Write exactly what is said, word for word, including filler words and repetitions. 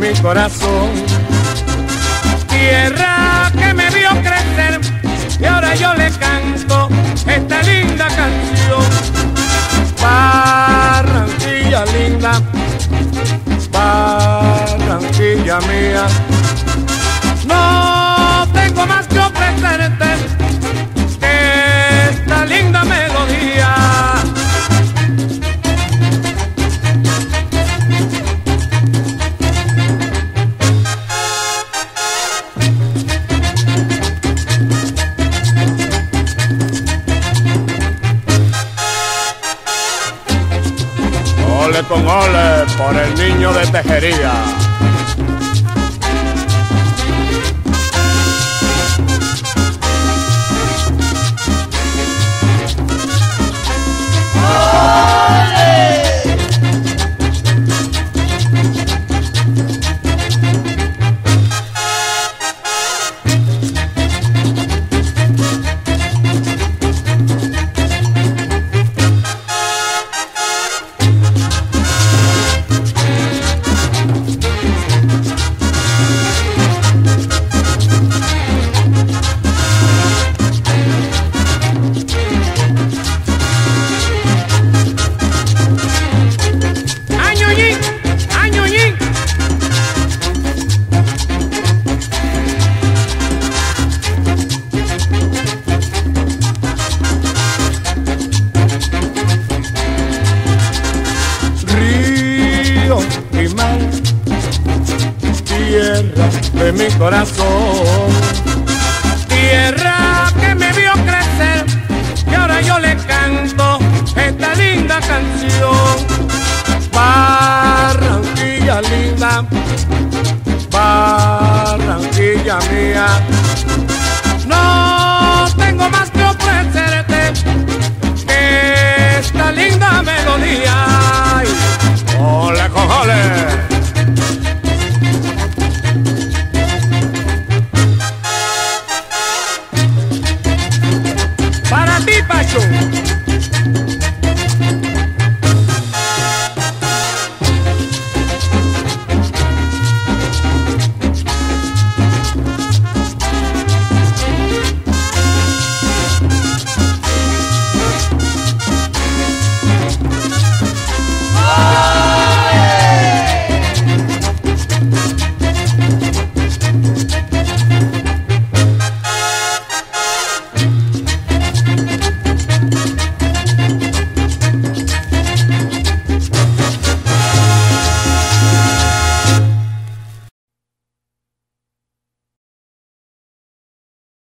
mi corazón. Tierra que me vio crecer y ahora yo le canto esta linda canción. Barranquilla linda, Barranquilla mía, no tengo más que ofrecerte que esta linda melodía. Ole con ole por el niño de Tejería. Tierra de mi corazón, tierra que me vio crecer y ahora yo le canto esta linda canción.